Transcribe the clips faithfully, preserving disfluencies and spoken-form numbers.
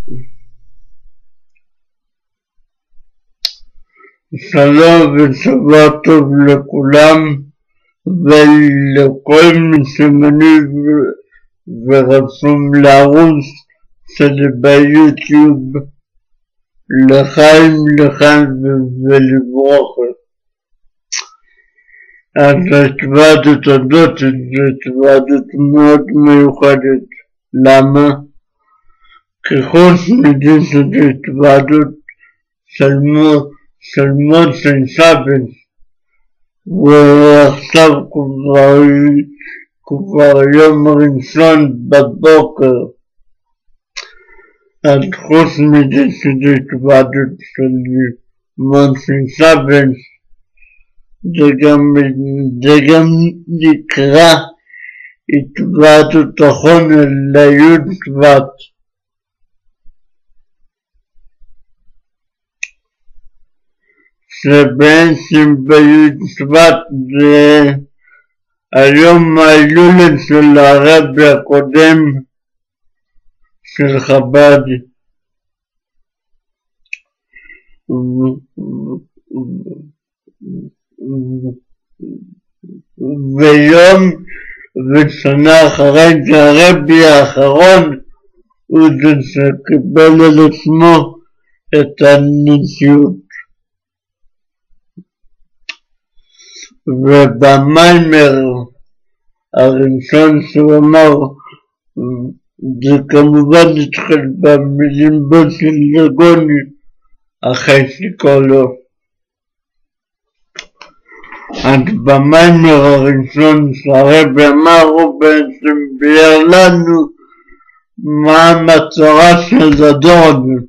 שלום ושבוע טוב לכולם ולכל מי שמנוי ורשום לערוץ שלי ביוטיוב, לחיים לחיים ולברכה. אז התוועדות הזאת זו התוועדות מאוד מיוחדת. למה? ככל שמדין שזו התוועדות של משה סבן, ועכשיו כבר, כבר יום ראשון בבוקר, אז חוץ מזה שזו התוועדות של משה סבן, זה גם, זה גם נקרא התוועדות החונן לי' שבט. שבעצם בי' שבט זה היום ההילולת של הרבי הקודם של חב"ד. ויום ושנה אחרי זה הרבי האחרון הוא זה שקיבל על עצמו את הנשיאות. ובמיימר הראשון שהוא אמר, זה כמובן התחיל במילים בו של לגוני אחרי שכולו. אז במיימר הראשון שהרבי אמר הוא בעצם ביאר לנו מה המטרה של הדור הזה.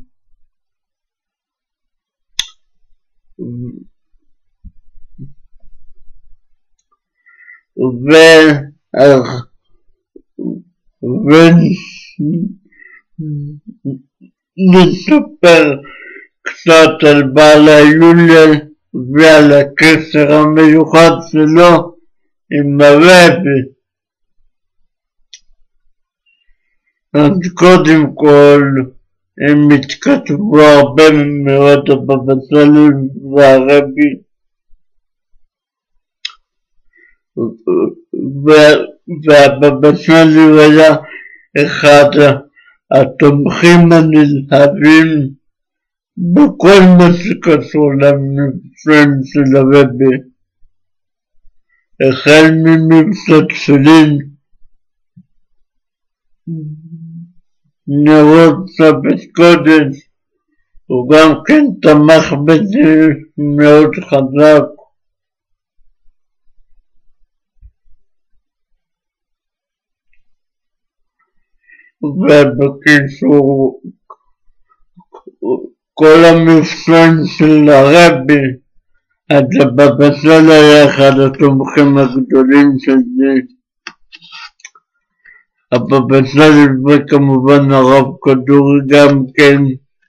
ונספר קצת על בעל ההילולה ועל הקשר המיוחד שלו עם הרבי. אז קודם כל הם התכתבו הרבה מאוד הבבא סאלי והרבי, והבבא סאלי היה אחד התומכים הנלהבים בכל מה שקשור למבצעים של הרבי, החל ממבצע תפילין, נרות שבת קודש, הוא גם כן תמך בזה מאוד חזק. ובקיצור כל המבצעים של הרבי, אז הבבא סאלי היה אחד התומכים הגדולים של זה. הבבא סאלי וכמובן הרב כדורי גם כן,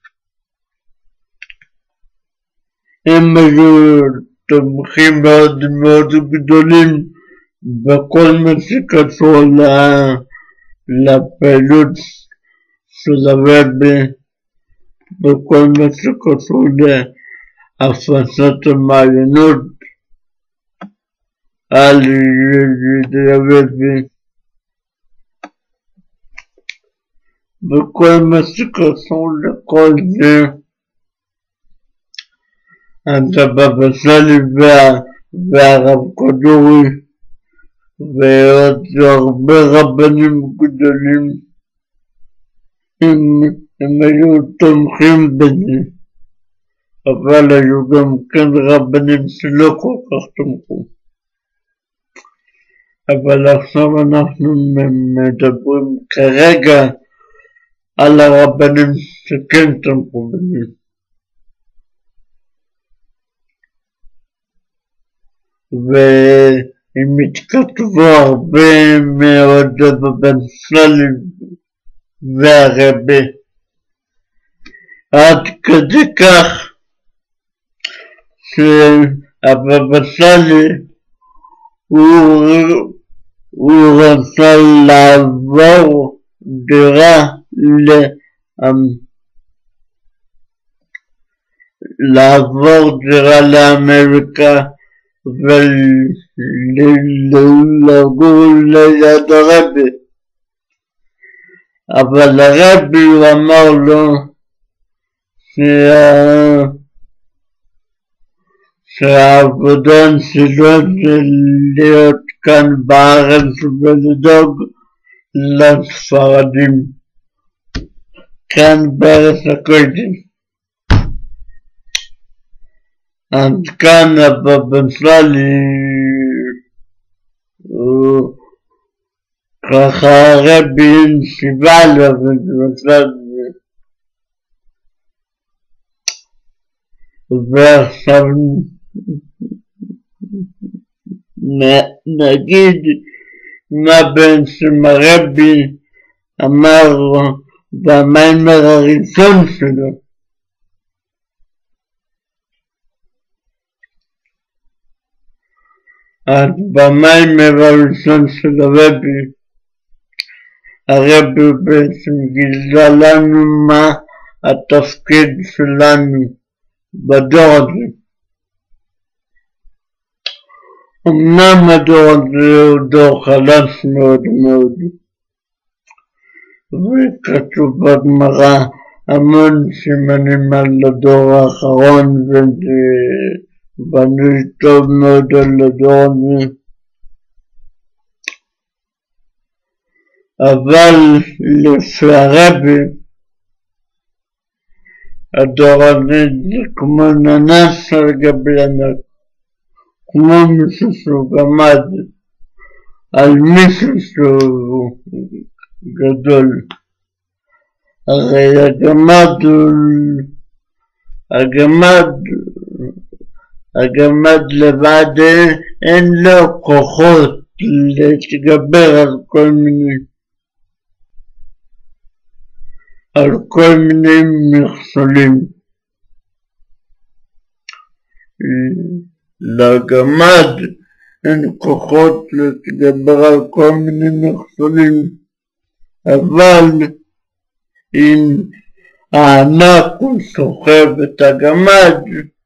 הם היו תומכים מאוד מאוד גדולים בכל מה שקשור לפעילות של הרבי, בכל מה שקשור להפצת המעיינות על ידי הרבי, בכל מה שקשור לכל זה. אז הבבא סאלי והרב כדורי ועוד הרבה רבנים גדולים הם, הם היו תומכים בזה, אבל היו גם כן רבנים שלא כל כך תומכו. אבל עכשיו אנחנו מדברים כרגע על הרבנים שכן תמכו בזה. והם התכתבו הרבה מאוד הבבא סאלי והרבי, עד כדי כך שהבבא סאלי הוא, הוא רצה לעבור דירה לעבור דירה לאמריקה ולגור ליד הרבי. אבל הרבי הוא אמר לו שהעבודה שלו זה להיות כאן בארץ ולדאוג לספרדים כאן בארץ הקודש. אז כאן הבבא סאלי הוא ככה הרבי שיבה לו ובסד, ועכשיו נגיד מה בעצם הרבי אמר במאמר הראשון שלו. אז במאמר הראשון של הרבי, הרבי בעצם גילה לנו מה התפקיד שלנו בדור הזה. אמנם הדור הזה הוא דור חלש מאוד מאוד, וכתוב בגמרא המון סימנים על הדור האחרון, וזה בנוי טוב מאוד על הדור הזה. אבל לפי הרבי, הדור הזה זה כמו ננס על גבי ענק, כמו מישהו שהוא גמד על מישהו שהוא גדול. הרי הגמד הוא, הגמד, הגמד לבד אין לו כוחות להתגבר על כל מיני, על כל מיני מכשולים. לגמד אין כוחות להתגבר על כל מיני מכשולים, אבל אם הענק הוא סוחב את הגמד,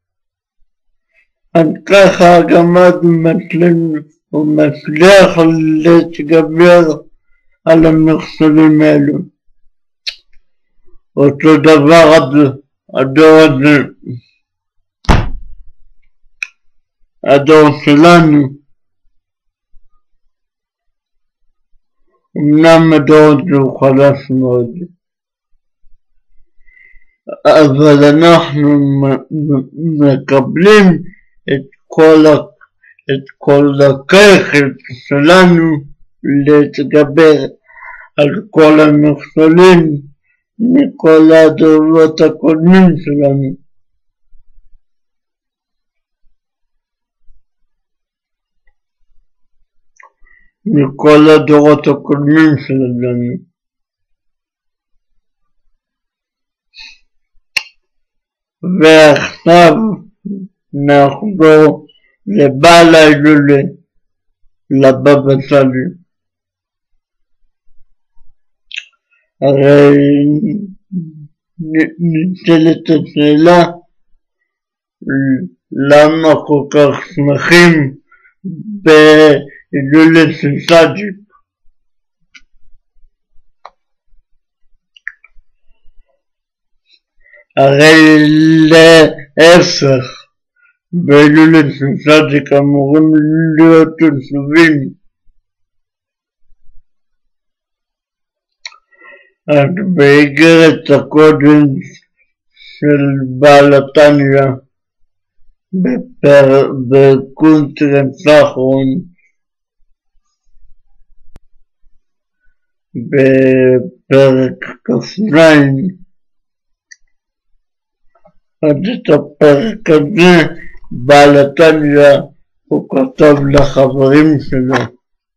אז ככה הגמד הוא מצליח להתגבר על המכשולים האלו. אותו דבר הדור הזה, הדור שלנו, אמנם הדור הזה הוא חלש מאוד, אבל אנחנו מקבלים את כל, את כל הכיכר שלנו להתגבר על כל המכשולים מכל הדורות הקודמים שלנו. מכל הדורות הקודמים שלנו. ועכשיו נחזור לבעל ההילולה, לבבא סאלי. הרי ניתנת השאלה למה כל כך שמחים בהילולה של צדיק. הרי להפך, בהילולה של צדיק אמורים להיות עצובים. אז באיגרת הקודש של בעל התניא בקונטרנס האחרון, בפרק כ"ז, אז את הפרק הזה בעל התניא הוא כתב לחברים שלו.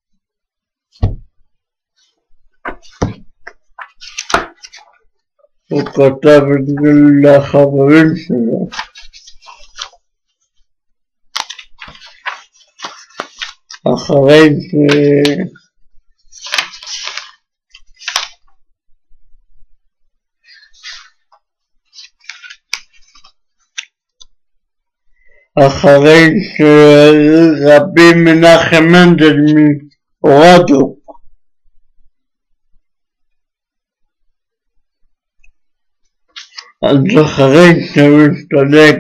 הוא כתב את זה לחברים שלו. אחרי ש... אחרי שרבי מנחם מנדל מאורדוק אז אחרי שהוא הסתלק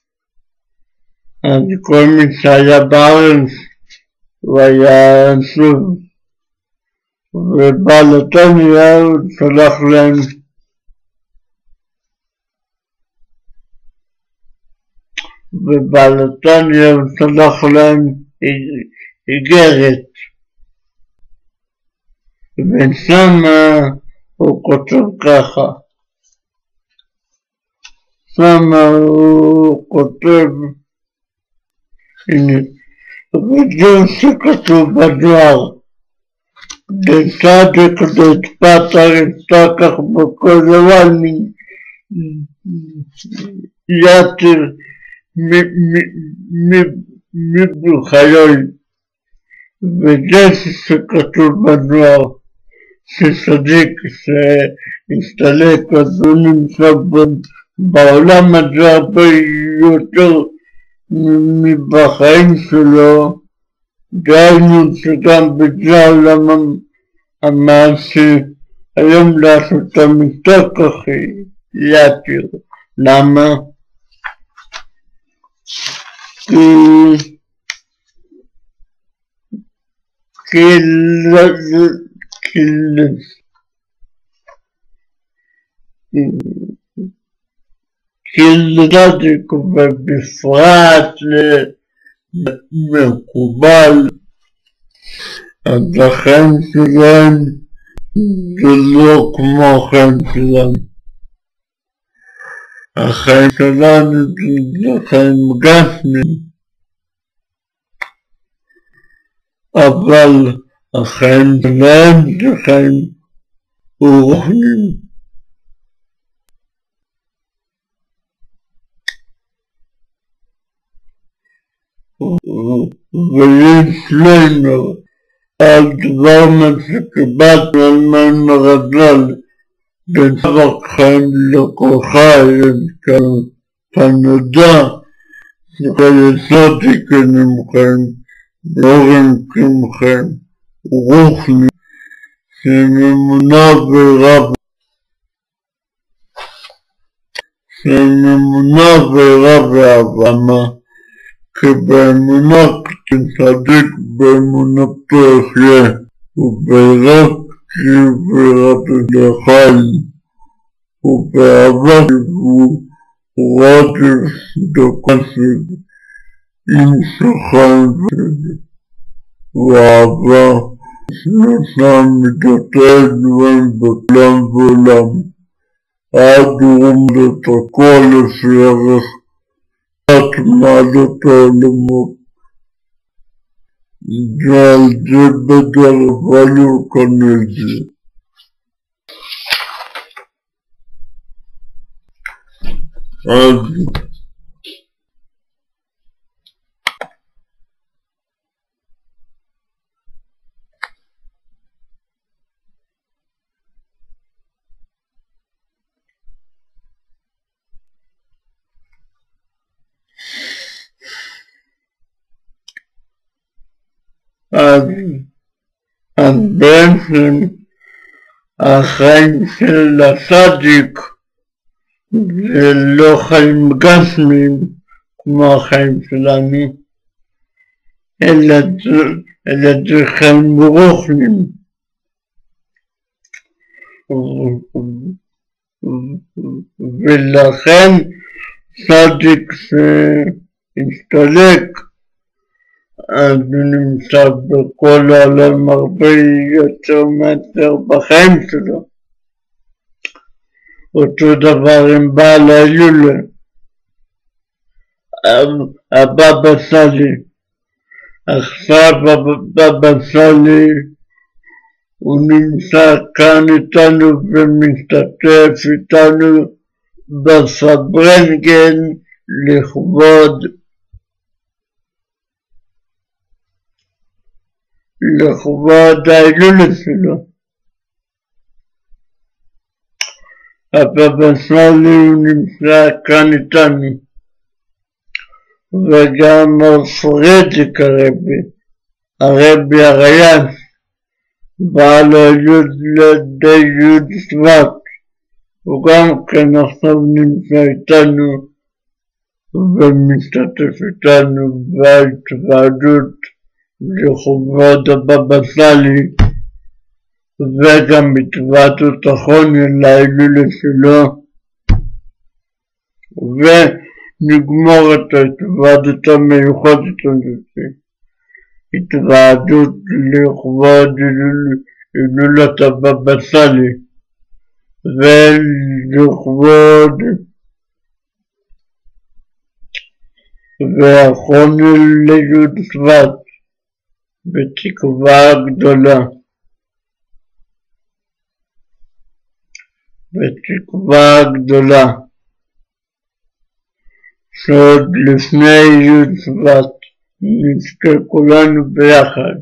אז כל מי שהיה בארץ הוא היה עצוב ובעל התניא הוא שלח להם ובעל התניא הוא שלח להם איגרת ושם הוא כותב ככה שם הוא כותב הנה וזה שכתוב בדואר דצדק דצפתר יצטקח בכל דבר יתר מבחיוי וזה שכתוב בדואר שצדיק שהסתלק אז הוא נמצא בעולם הזה הרבה יותר מבחיים שלו דהיינו שגם בזה העולם המעשי היום לעשות אמיתה ככה יתר למה? כי כי כי לצדיק ובפרט למקובל אז החיים שלהם זה לא כמו החיים שלנו החיים שלנו זה חיים גשמיים אבל החיים שלהם זה חיים רוחניים ולשלנו על דבר מה שקיבלנו על מן הרזל בצורך חיים לכל חיים כנדע שכיסותי כנמכם באורן כמכם רוחני שממונה ורב שממונה ורב ואהבה כי באמונה כצדיק באמונתו יחיה וברב כברב לחיים ובאהבה כבו רדיו דוקסיד עם שחיים ואהבה שלושה מידותיהם דברים בכלל ועולם עד ורמדת הכל לפי ערך את מעלות העולמות ועל זה בדרבנו כנגד אז אז בעצם החיים של הצדיק זה לא חיים גשמיים כמו החיים שלנו אלא זה חיים רוחניים ולכן צדיק שהסתלק אז הוא נמצא בכל העולם הרבה יותר מאשר בחיים שלו. אותו דבר עם בעל ההילולה, הבבא סאלי. עכשיו הבבא סאלי הוא נמצא כאן איתנו ומשתתף איתנו בפברנגן לכבוד לכבוד ההילולה שלו. הבבא סאלי הוא נמצא כאן איתנו וגם פרידריק הרבי, הרבי הריי"ן, בעל היוד לידי י' שבט, הוא גם כן עכשיו נמצא איתנו ומשתתף איתנו בהתוועדות לכבוד הבבא סאלי, וגם התוועדות החוני להילולה שלו, ונגמור את ההתוועדות המיוחדת הזאת, התוועדות לכבוד הילולת הבבא סאלי, ולכבוד והחוני לי' שבט, בתקווה גדולה, בתקווה גדולה, שעוד לפני י' שבט נזכה כולנו ביחד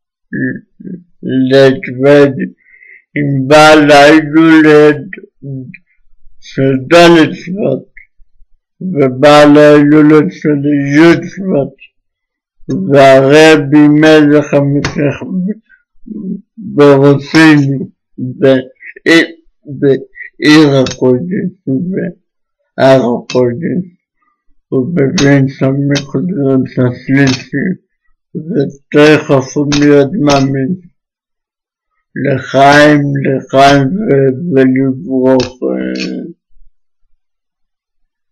להתוועד עם בעל ההילולה של ד' שבט ובעל ההילולה של י' שבט, והרבי מלך המשיח בראשינו בעיר הקודש ובהר הקודש ובבן סמיך לדרך השלישי, ותכף ומיד מאמין לחיים לחיים ולברוך.